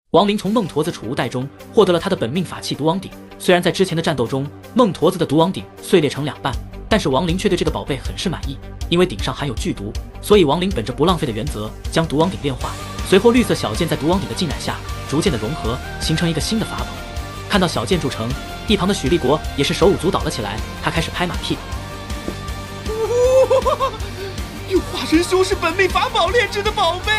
亡灵从孟驼子储物袋中获得了他的本命法器毒王鼎。虽然在之前的战斗中，孟驼子的毒王鼎碎裂成2半，但是亡灵却对这个宝贝很是满意，因为鼎上含有剧毒，所以亡灵本着不浪费的原则，将毒王鼎炼化。随后，绿色小剑在毒王鼎的浸染下，逐渐的融合，形成一个新的法宝。看到小剑铸成，一旁的许立国也是手舞足蹈了起来，他开始拍马屁。 用化神修士本命法宝炼制的宝贝！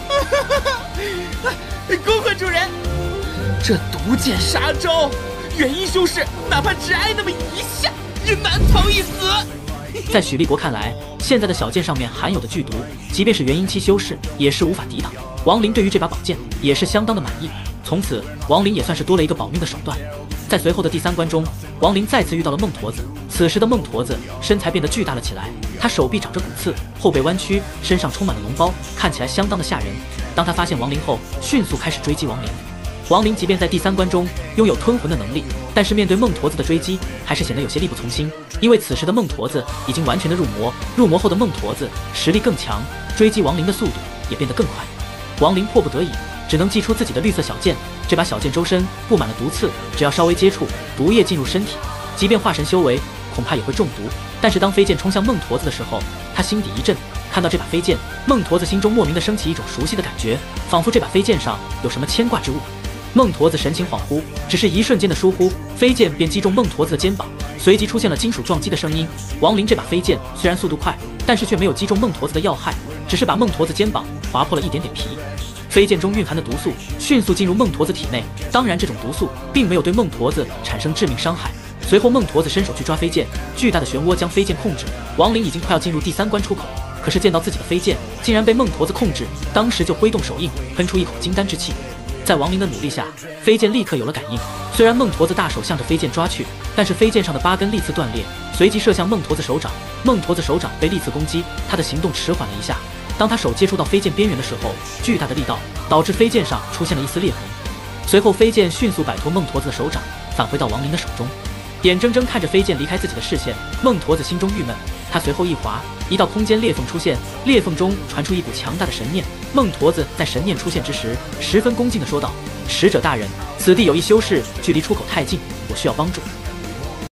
恭贺主人！这毒剑杀招，元婴修士哪怕只挨那么一下，也难逃一死。 在许立国看来，现在的小剑上面含有的剧毒，即便是元婴期修士也是无法抵挡。亡灵对于这把宝剑也是相当的满意，从此亡灵也算是多了一个保命的手段。在随后的第3关中，亡灵再次遇到了孟驼子。此时的孟驼子身材变得巨大了起来，他手臂长着骨刺，后背弯曲，身上充满了脓包，看起来相当的吓人。当他发现亡灵后，迅速开始追击亡灵。亡灵即便在第3关中拥有吞魂的能力，但是面对孟驼子的追击，还是显得有些力不从心。因为此时的孟驼子已经完全的入魔，入魔后的孟驼子实力更强，追击亡灵的速度也变得更快。亡灵迫不得已，只能祭出自己的绿色小剑。这把小剑周身布满了毒刺，只要稍微接触，毒液进入身体，即便化神修为，恐怕也会中毒。但是当飞剑冲向孟驼子的时候，他心底一震，看到这把飞剑，孟驼子心中莫名的升起一种熟悉的感觉，仿佛这把飞剑上有什么牵挂之物。孟驼子神情恍惚，只是一瞬间的疏忽，飞剑便击中孟驼子的肩膀，随即出现了金属撞击的声音。亡灵这把飞剑虽然速度快，但是却没有击中孟驼子的要害，只是把孟驼子肩膀划破了一点点皮。飞剑中蕴含的毒素迅速进入孟驼子体内，当然这种毒素并没有对孟驼子产生致命伤害。随后孟驼子伸手去抓飞剑，巨大的漩涡将飞剑控制。亡灵已经快要进入第3关出口，可是见到自己的飞剑竟然被孟驼子控制，当时就挥动手印，喷出一口金丹之气。在亡灵的努力下，飞剑立刻有了感应。虽然孟驼子大手向着飞剑抓去，但是飞剑上的8根利刺断裂，随即射向孟驼子手掌。孟驼子手掌被利刺攻击，他的行动迟缓了一下。当他手接触到飞剑边缘的时候，巨大的力道导致飞剑上出现了一丝裂痕。随后飞剑迅速摆脱孟驼子的手掌，返回到亡灵的手中。眼睁睁看着飞剑离开自己的视线，孟驼子心中郁闷。他随后一滑，一道空间裂缝出现，裂缝中传出一股强大的神念。孟驼子在神念出现之时，十分恭敬地说道：“使者大人，此地有一修士，距离出口太近，我需要帮助。”